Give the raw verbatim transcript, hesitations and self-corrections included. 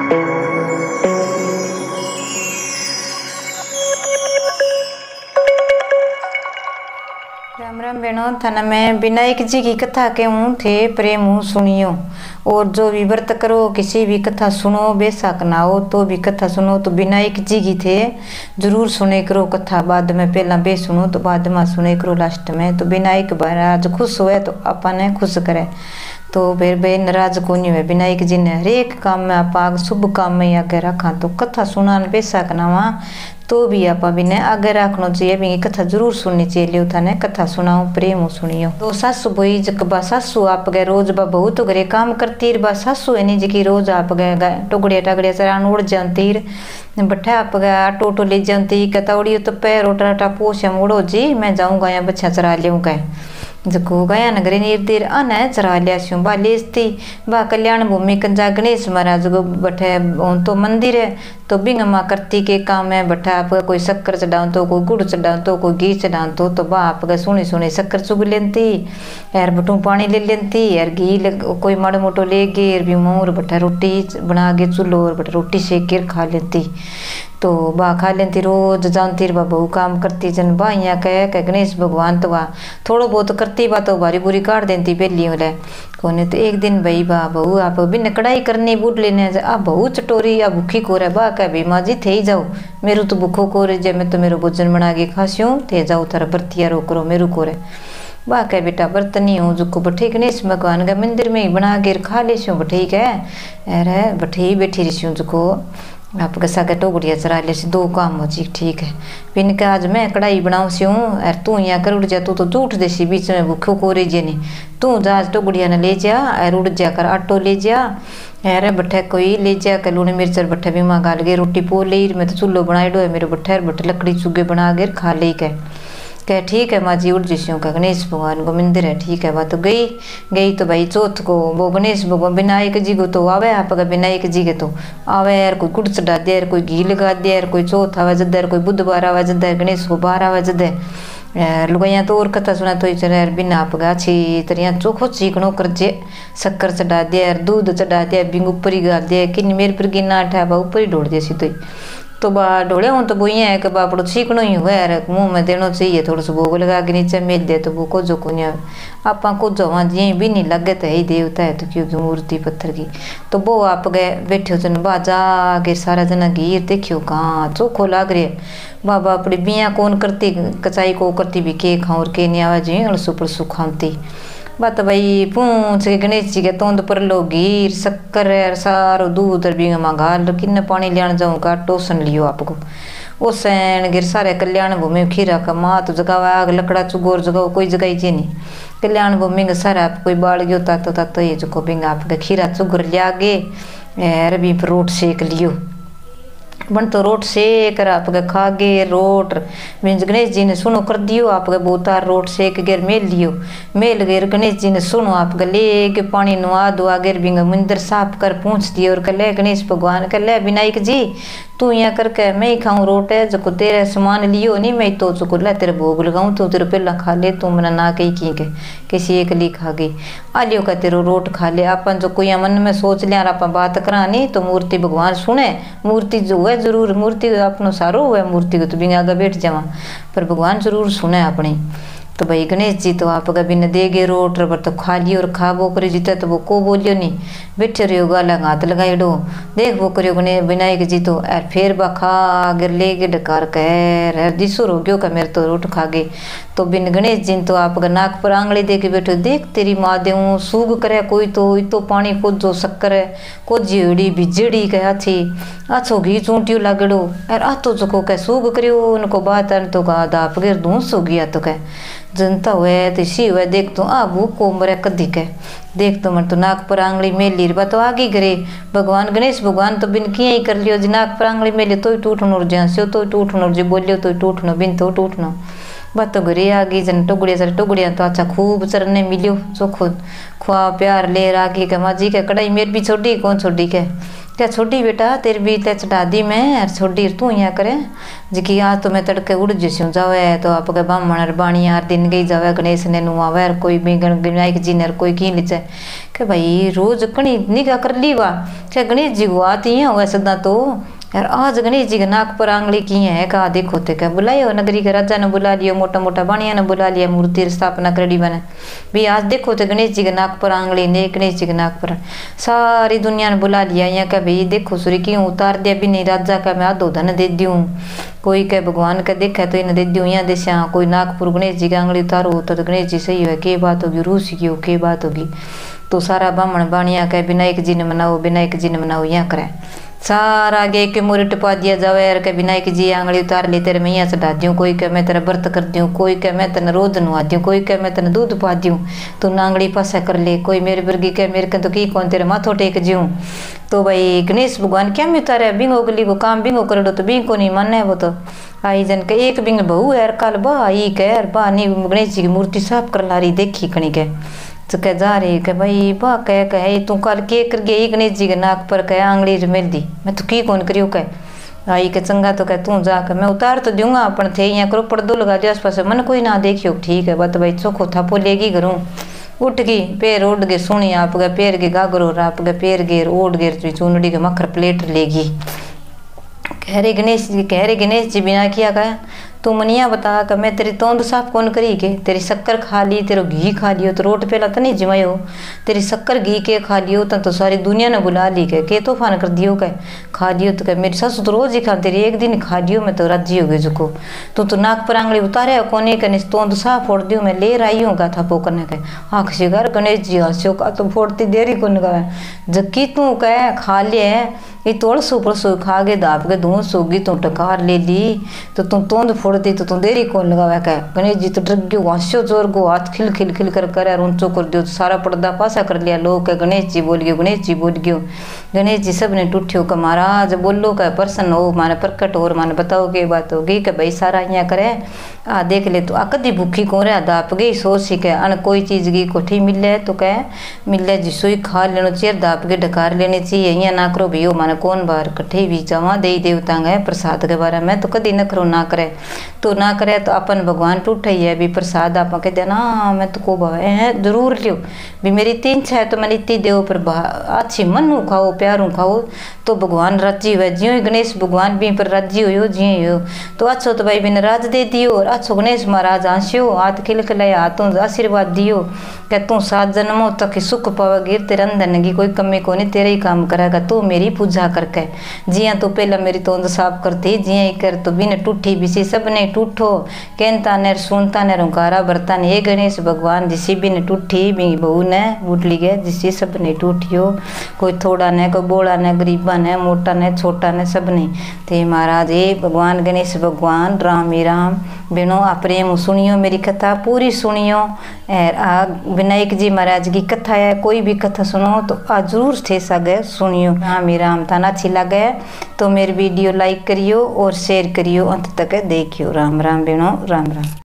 राम राम बहनों, थाना में विनायक जी की कथा के हूँ थे प्रेम हूँ सुनियो। और जो भी व्रत करो, किसी भी कथा सुनो, बेशक ना हो तो भी कथा सुनो तो विनायक जी की थे जरूर सुने करो कथा। बाद में पहला बे सुनो तो बाद में सुने करो लास्ट में। तो विनायक महाराज खुश हुए तो अपन खुश करे, तो फिर बे नाराज को नहीं हुए। विनायक जी ने हरेक काम में आप शुभ काम में आगे रखा, तो कथा सुना बेशक ना वहाँ तो भी आप बिना आगे रखना चाहिए। भी कथा जरूर सुननी चाहिए। लियो थाने कथा सुनाओ, प्रेम सुनियो। तो सासू बोई जब सासू आप गए रोज बा बहुत घरे काम करती बा सासू है नहीं जी रोज आप गए टुकड़िया टगड़िया चरान उड़ जाती बठे आप गए आटो ओटो ले जाती कहता उड़ी तो पैर रोटा रोटा पोछ उड़ो जी मैं जाऊँगा या बच्चा चरा लियो गए जको गया नगरी नीर तीर अन चरा लिया छू बा लेसती बा कल्याण भूमि कंजा गणेश महाराज को बठे तो मंदिर है तो बिंग माँ करती के काम है बठा आप कोई शक्कर चढ़ाओ तो कोई गुड़ चढ़ाओ तो कोई घी चढ़ाओ तो तो बा आप सुनी सुनी शक्कर चुग लेती यार बटू पानी ले लेती यार घी कोई माड़ो मोटो ले गे भी मोर बठा रोटी बना के चूल्हो और बठा रोटी सेक के खा लेती। तो बा खा लेती रोज जानती बा बहु काम करती जन बा यहाँ कह के गणेश भगवान तो बा थोड़ो बहुत करती बा तो भारी बुरी काट देती बेली वाले कोने। तो एक दिन भाई बा बहू आप बिन कढ़ाई करनी बूढ़ लेने आ बहू चटोरी या भूखी को रहा बा कह भी माँ जी थे ही जाओ मेरू तो भूखो को रे मैं तो मेरो भोजन बना के खास्यूँ थे जाओ तारा बर्तिया रो करो मेरू को रे बा कह बेटा बर्त नहीं हूँ जो बठे गणेश भगवान का मंदिर में ही बना के खा ले बठे कह अरे बठे ही बैठी रही जो आप सागे टोगड़िया चरा ले दो काम हो जी ठीक है। फिर का आज मैं कढ़ाई बनाऊ सी हूँ अरे तू यहाँ कर उड़ जा तू तो झूठ देसी बीच में भूखो को रही नहीं तू जा टोगड़िया ने ले जा अरे उड़ जा कर आटो ले जा अरे बठे कोई ले जा कर लूने मिर्चर बठे भी माँ गाल गए रोटी पो ले मैं तो चूल्हो बनाए डो है मेरे बठे बठे लकड़ी चुगे बना के खा ले कह कह ठीक है माँ जी उठ जिस्यों का गणेश भगवान को मंदिर है ठीक है वह तो गई गई तो भाई चौथ को वो गणेश भगवान विनायक जी को तो आवे आप विनायक जी के तो आवे यार कोई गुड़ चढ़ा दिया यार कोई घी लगा दिया यार कोई चौथ आवा जद यार कोई बुधवार आवा जद गणेश को बार आवा जद लुगाइया तो और कथा सुना तो चले यार बिना आप अच्छी तरह चोखो चीकणो कर जे शक्कर चढ़ा दिया यार दूध चढ़ा दिया बिंग ऊपर ही गाल दिया कि मेरे पर गिना उठा बा ऊपर ही ढोड़ दिया सी तो तो बा ढोड़े हूँ तो वो ये है कि बापड़ो चीकणो ही हुआ यार मुँह में देना चाहिए थोड़ा सा भोग लगा के नीचे मिल दे तो वो को जो को नहीं आप को जो वहाँ जी भी नहीं लगे तो ही देवता है तो क्योंकि मूर्ति पत्थर की तो वो आप गए बैठे जन बा जाके सारा जना घी देखियो कहाँ चोखो लाग रही है बाबा अपनी बिया कौन करती कचाई को करती भी के खाऊं और के नहीं आवा जी अड़सू पड़सू खाती बात भाई पूछ के गणेश जी के तोंद पर लो घी शक्कर सारो दूध भी घाल किन्न पानी लियान जाऊँ का टोसन लियो आपको वो सैन गिर सारे कल्याण भूमि खीरा का माँ तो जगह आग लकड़ा चुगोर जगह कोई जगह ही नहीं कल्याण भूमि का सारा आप कोई बाढ़ गयो ता तो ता तो ये जो बिंग आपका खीरा चुगोर लिया गे अरबी रोट सेक लियो बन तो रोट सेक कर आपके खा गे रोट मीन्स गणेश जी ने सुनो कर दियो आपके बोतार रोट सेक गेर मेल लियो मेल गेर गणेश जी ने सुनो आपके ले के पानी नुआ दुआ गेर बिंग मंदिर साफ कर पूछ दियो और कह ले गणेश भगवान कह ले विनायक जी तू यहाँ करके मैं ही खाऊं रोट है जो तेरे सामान लियो नहीं मैं तो जो ला तेरे भोग लगाऊं तो तेरे पहला खा ले तू मना ना कही की के किसी एक ली खा गई आ लियो का तेरे रोट खा ले अपन जो कोई मन में सोच लिया आप बात करा नहीं तो मूर्ति भगवान सुने मूर्ति जो है जरूर मूर्ति अपनो सारो हुआ मूर्ति को तो बिना आगे बैठ जावा पर भगवान जरूर सुने अपनी। तो भाई गणेश जी तो आप कभी न देगे रोट पर तो खा लियो और खा वो करियो जीता तो वो को बोलियो नहीं बैठे रहो गाला हाथ लगाई डो देख वो करियो गणे विनायक जी तो यार फिर बा खा अगर ले के डकार कह दिसो रो गयो का मेरे तो रोट खा गए तो बिन गणेश जी तो आप नाक पर आंगली दे के बैठो देख तेरी माँ देऊँ सूग करे कोई तो तो पानी खोजो शक्कर है कोजी भिजड़ी कह अच्छी अच्छो घी चूंटियो लागड़ो यार आ तो जो कह सूग करियो उनको बात तो कहा दाप गिर दूस हो गया तो कह जनता हुए तो इसी हुए देख तो आ वो कोमरे कदी के देख तो मर तो नाक पर आंगली मेली बा तो आगे करे भगवान गणेश भगवान तो बिन किया ही कर लियो जी नाक पर आंगली मेली तो टूटनो ज्या से तो टूटनो जी बोलियो तो टूटनो बिन तो टूटनो बात तो घरे आ गई जन टुगड़िया सर टुगड़िया तो अच्छा खूब चरने मिलियो चोखो खुआ प्यार ले आगे के माँ जी के कढ़ाई मेर भी छोड़ी कौन छोड़ी के क्या छोटी बेटा तेरी भी ते चढ़ा दी मैं और छोटी तू यहाँ करे जिकी आज तो मैं तड़के उड़ जिसू जावे तो आप ब्राह्मण और बाणी यार दिन गई जावे गणेश ने नुआवे और कोई भी विनायक जी ने कोई की लीचे के भाई रोज कणी निगाह कर ली वा क्या गणेश जी को आती है हुआ सदा तो यार आज गणेश जी के नाक पर आंगली की है कहा देखो ते क्या बुलायो नगरी के राजा ने बुला लियो मोटा मोटा बाणिया ने बुला लिया मूर्ति स्थापना करी बने भी आज देखो तो गणेश जी के नाक पर आंगली ने गणेश जी के नाक पर सारी दुनिया ने बुला लिया यहाँ का भाई देखो सूर्य क्यों उतार दिया भी नहीं राजा का मैं आधो धन दे दूँ कोई कह भगवान का देखा तो इन्हें दे दूँ यहाँ देशा कोई नागपुर गणेश जी की आंगली उतारो तो गणेश जी सही है के बात होगी रूस की हो के बात होगी तो सारा ब्राह्मण बाणिया कह विनायक जी ने मनाओ विनायक जी ने मनाओ यहाँ करे सारा आगे के मोरे टपा दिया जावे यार के विनायक जी आंगली उतार ले तेरे मैया चढ़ा दूँ कोई कह मैं तेरा व्रत कर दूँ कोई कह मैं तेने रोज नुआ दूँ कोई कह मैं तेने दूध पा दूँ तू नांगली पासा कर ले कोई मेरे वर्गी कह मेरे के तो की कौन तेरे माथो टेक ज्यूँ तो भाई गणेश भगवान क्या में उतारे बिंगो गली वो काम बिंगो कर दो तो बिंग को नहीं मानना है वो तो आई जन के एक बिंग बहू यार कल बा ई कह यार बा नहीं गणेश जी की मूर्ति साफ कर ला रही देखी कणी के तो कह जा रही कह भाई बा कह कह तू कल के कर गई गणेश जी के नाक पर कह आंगली मेल दी मैं तो की कौन करियो कह आई के चंगा तो कह तू जा कर मैं उतार तो दूंगा अपन थे यहाँ करो पर्दो लगा दिया आस पास मन कोई ना देखियो ठीक है बात भाई चोखो थापो लेगी घरों उठ गई पैर उड़ गए सुनी आप गए पैर के गागरो आप गए पैर गेर ओढ़ गेर चूनड़ी के मखर प्लेट लेगी कह रहे गणेश जी कह रहे गणेश जी बिना किया कहा तू मनिया बता कि मैं तेरी तोंद साफ कौन करी के तेरी शक्कर खा ली तेरो घी खा लियो तो रोट पहला तो नहीं जिमायो तेरी शक्कर घी के खा लियो तो, तो सारी दुनिया ने बुला ली के के तूफान कर दियो के खा लियो तो कह मेरी ससु तो रोज ही खा तेरी एक दिन खा लियो मैं तो राजी हो गई जुको तू तो नाक पर आंगली उतारे कोने के तोंद साफ फोड़ दियो मैं ले आई हूँ का था पो करने के आँख शिकार गणेश जी हंसो का तो फोड़ती देरी को नगा जबकि तू कह खा ले ये तोड़ सो पड़सो खा के दाप के धूं सोगी तू टकार ले ली तो तुम तोंद फोड़ती तो तुम देरी कौन लगावा कह गणेश जी तो डर गयो हंसो जोर गो हाथ खिल खिल खिल कर कर ऊंचो कर दियो सारा पर्दा पासा कर लिया लोग कह गणेश जी बोल गयो गणेश जी बोल गयो गणेश जी सब ने टूटियो का महाराज बोलो का प्रसन्न हो माने प्रकट और माने बताओ के बात होगी कि भाई सारा यहाँ करे आ देख ले तो आ कदी भूखी कौन रहा दाप गई सोच सी के अन कोई चीज की कोठी मिले तो कह मिले जिसो ही खा लेना चाहिए दाप के ढकार लेनी चाहिए यहाँ ना करो भैया माने कौन बार कट्ठे भी जावा दे देवता गए प्रसाद के बारे में तो कदी नखरो ना करे तो ना करे तो अपन भगवान टूटे ही है भी प्रसाद आप कह देना मैं तो को भावे है जरूर लियो भी मेरी तीन छः है तो मैं इतनी देव पर अच्छी मनु खाओ प्यारू खाओ तो भगवान राजी हुए ज्यों ही गणेश भगवान भी पर राजी हो ज्यों हो तो अच्छो तो भाई बिन राज दे दियो और अच्छो गणेश महाराज हंसियो हाथ खिल खिलाया हाथों आशीर्वाद दियो क्या तू सात जन्मों तक सुख पावेगी तेरे अंदर की कोई कमी को नहीं तेरे ही काम करेगा तू मेरी पूजा करके जिया तो पहला मेरी तोंद साफ करती जिया ही कर तो बिन टूठी बिसी सब ने टूठो कहता ने सुनता ने रुकारा बरता ने ये गणेश भगवान जिसी भी ने टूठी भी बहू ने बुटली गए जिसी सब ने टूटियो कोई थोड़ा ने कोई बोला ने गरीबा ने मोटा ने छोटा ने सब ने ते महाराज ये भगवान गणेश भगवान राम ही राम बिनो आ प्रेम सुनियो मेरी कथा पूरी सुनियो और आ विनायक जी महाराज की कथा है कोई भी कथा सुनो तो आ जरूर थे सगे सुनियो राम ही राम थाना अच्छी लगे तो मेरी वीडियो लाइक करियो और शेयर करियो अंत तक देखियो राम राम बिनो राम राम।